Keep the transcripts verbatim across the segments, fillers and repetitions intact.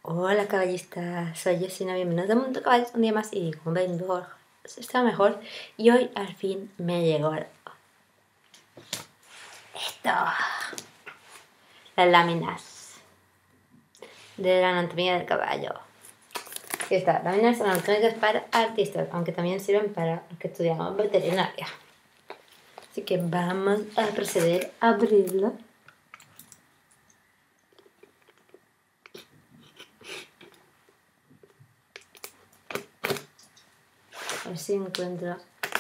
Hola caballistas, soy Jessina, bienvenidos a Mundo Caballos un día más y como ven, está mejor y hoy al fin me llegó esto, las láminas de la anatomía del caballo. Aquí está, láminas anatómicas para artistas, aunque también sirven para los que estudiamos veterinaria. Así que vamos a proceder a abrirlo. A ver si encuentro.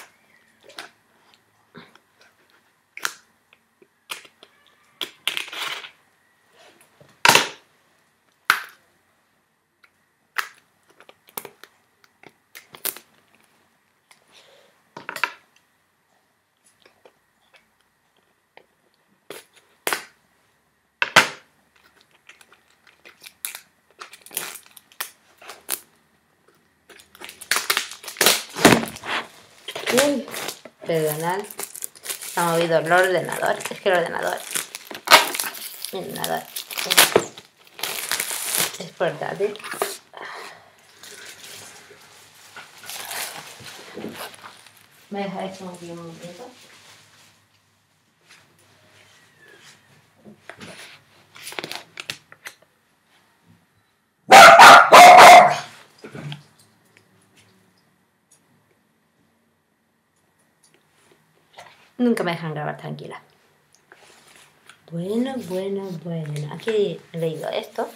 Uy, perdonad, se ha movido el ordenador. Es que el ordenador, mi ordenador es portátil. ¿Me dejáis como aquí un momentito? Nunca me dejan grabar tranquila. Bueno, bueno, bueno. Aquí he leído esto.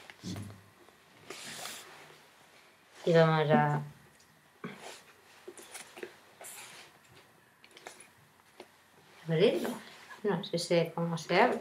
Y vamos a... abrirlo. No sé si cómo se abre.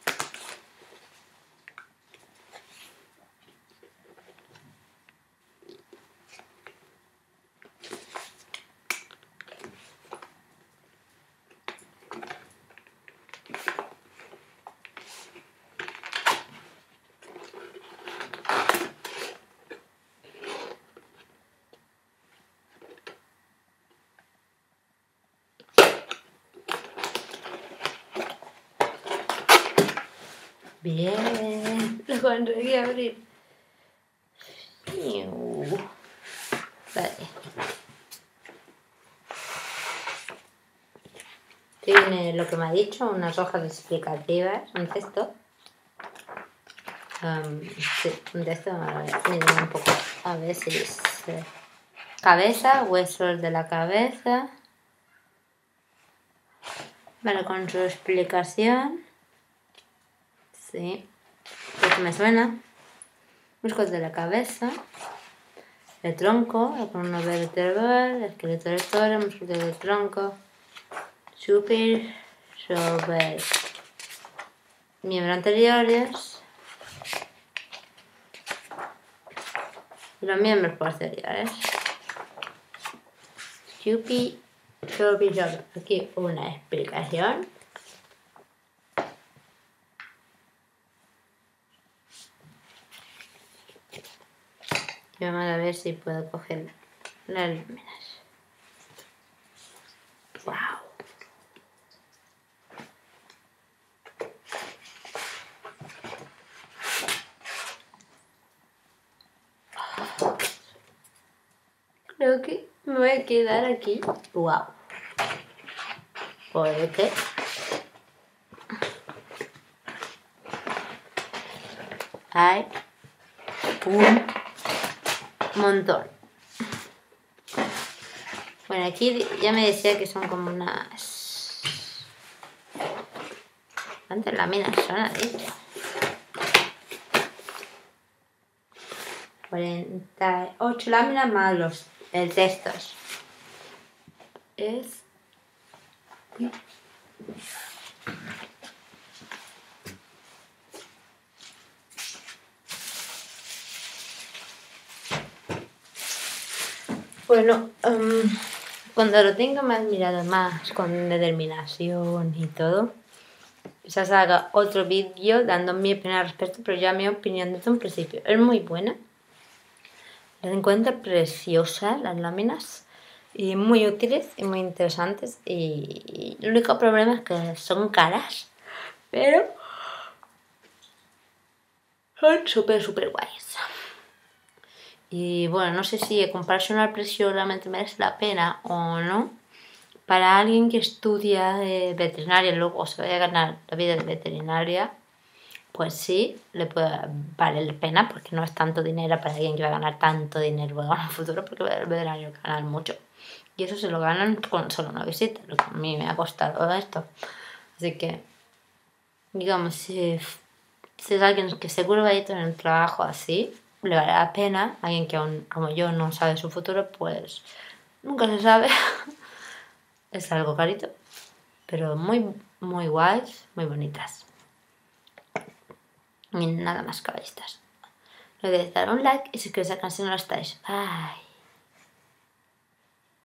Bien, lo conseguí abrir. Vale. Tiene lo que me ha dicho, unas hojas explicativas, un texto. Um, sí, un texto, a ver, miren un poco, a ver si es eh, cabeza, huesos de la cabeza. Vale, con su explicación. Sí, pues me suena. Músculos de la cabeza, el tronco, la columna vertebral, el esqueleto del tórax, músculos del tronco, superior, sobre miembros anteriores y los miembros posteriores. Supi, superior. Aquí una explicación. Y vamos a ver si puedo coger las láminas. ¡Wow! Creo que me voy a quedar aquí. ¡Wow! Porque hay un montón. Bueno, aquí ya me decía que son como unas... ¿Cuántas láminas son adentro? cuarenta y ocho láminas más los el textos. Es... Bueno, um, cuando lo tenga más mirado, más con determinación y todo, quizás haga otro vídeo dando mi opinión al respecto, pero ya mi opinión desde un principio es muy buena. Las encuentro preciosas las láminas y muy útiles y muy interesantes, y el único problema es que son caras, pero son súper súper guays. Y bueno, no sé si comprarse al precio realmente merece la pena o no. Para alguien que estudia eh, veterinaria y luego se vaya a ganar la vida de veterinaria, pues sí, le puede valer la pena porque no es tanto dinero para alguien que va a ganar tanto dinero luego en el futuro, porque el veterinario ganan mucho. Y eso se lo ganan con solo una visita, lo que a mí me ha costado esto. Así que, digamos, si, si es alguien que seguro va a tener un trabajo así, le vale la pena. Alguien que aún, como yo, no sabe su futuro, pues nunca se sabe. Es algo carito, pero muy, muy guays, muy bonitas. Y nada más, caballistas. No olvidéis dar un like y suscribiros al canal si no lo estáis. Bye.